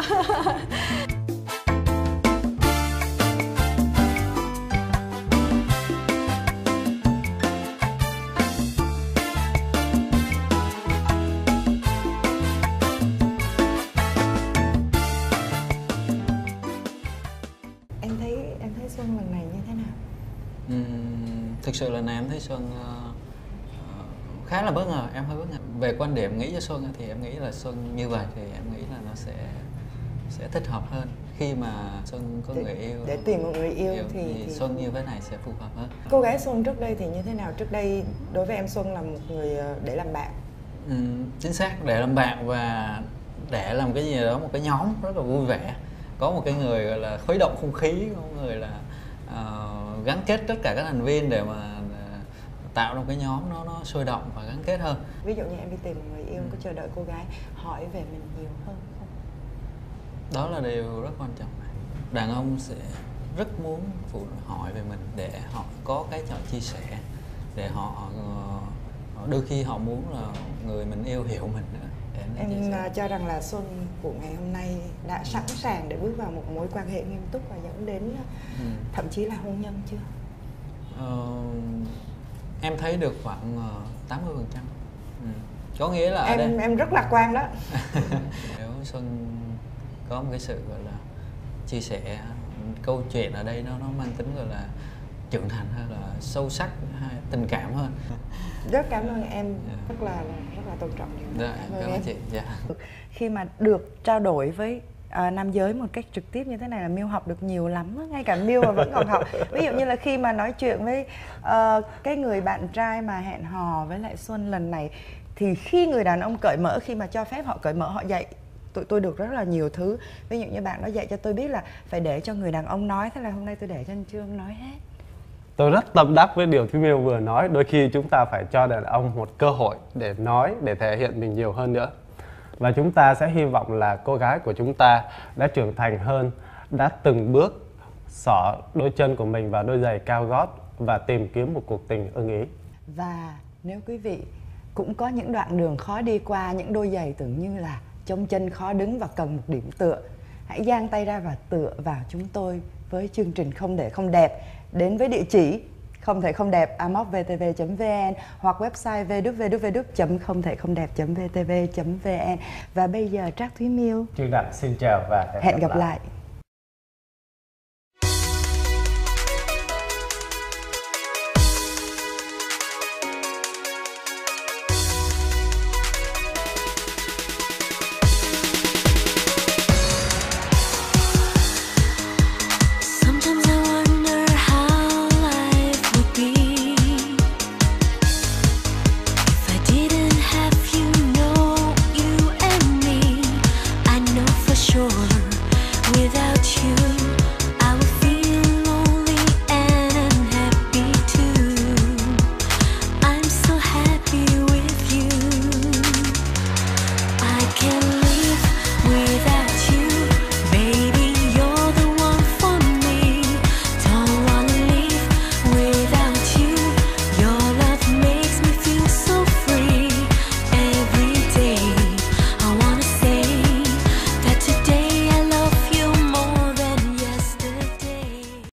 J: Thực sự là này em thấy Xuân uh, uh, khá là bất ngờ, em hơi bất ngờ. Về quan điểm nghĩ cho Xuân thì em nghĩ là Xuân như vậy thì em nghĩ là nó sẽ sẽ thích hợp hơn. khi mà Xuân có
B: để,
J: người yêu
B: để tìm một người yêu,
J: yêu
B: thì,
J: thì,
B: thì
J: Xuân như thế này sẽ phù hợp hơn.
B: Cô gái Xuân trước đây thì như thế nào? Trước đây đối với em Xuân là một người để làm bạn.
J: Ừ, chính xác, để làm bạn và để làm cái gì đó, một cái nhóm rất là vui vẻ, có một cái người gọi là khuấy động không khí, có một người là uh, gắn kết tất cả các thành viên để mà tạo ra một cái nhóm nó nó sôi động và gắn kết hơn.
B: Ví dụ như em đi tìm một người yêu, ừ. có chờ đợi cô gái hỏi về mình nhiều hơn không?
J: Đó là điều rất quan trọng. Đàn ông sẽ rất muốn phụ nữ hỏi về mình để họ có cái chỗ chia sẻ, để họ đôi khi họ muốn là người mình yêu hiểu mình nữa.
B: Em cho rằng là Xuân của ngày hôm nay đã sẵn sàng để bước vào một mối quan hệ nghiêm túc và dẫn đến ừ. thậm chí là hôn nhân chưa?
J: Ờ, em thấy được khoảng tám mươi phần trăm. Ừ. Có nghĩa là
B: em
J: đây...
B: em rất lạc quan đó.
J: Nếu Xuân có một cái sự gọi là chia sẻ, câu chuyện ở đây nó nó mang tính gọi là trưởng thành hơn, là sâu sắc hay tình cảm hơn.
B: Rất cảm ơn em, yeah. rất là rất là tôn trọng điều
J: đó. Cảm ơn, cảm ơn chị. Yeah.
B: Khi mà được trao đổi với uh, nam giới một cách trực tiếp như thế này là Miu học được nhiều lắm, ngay cả Miu mà vẫn còn học. Ví dụ như là khi mà nói chuyện với uh, cái người bạn trai mà hẹn hò với lại Xuân lần này, thì khi người đàn ông cởi mở, khi mà cho phép họ cởi mở, họ dạy tụi tôi được rất là nhiều thứ. Ví dụ như bạn đó dạy cho tôi biết là phải để cho người đàn ông nói, thế là hôm nay tôi để cho anh Trương nói hết.
A: Tôi rất tâm đắc với điều Thúy Miu vừa nói. Đôi khi chúng ta phải cho đàn ông một cơ hội để nói, để thể hiện mình nhiều hơn nữa. Và chúng ta sẽ hy vọng là cô gái của chúng ta đã trưởng thành hơn, đã từng bước xỏ đôi chân của mình vào đôi giày cao gót và tìm kiếm một cuộc tình ưng ý.
B: Và nếu quý vị cũng có những đoạn đường khó đi qua, những đôi giày tưởng như là trông chân khó đứng và cần một điểm tựa, hãy giang tay ra và tựa vào chúng tôi với chương trình Không Thể Không Đẹp, đến với địa chỉ không thể không đẹp a m o c v t v chấm v n hoặc website w w w chấm không thể không đẹp chấm v t v chấm v n. Và bây giờ Trác Thúy Miu
A: Trương Đặng xin chào và
B: hẹn gặp lại.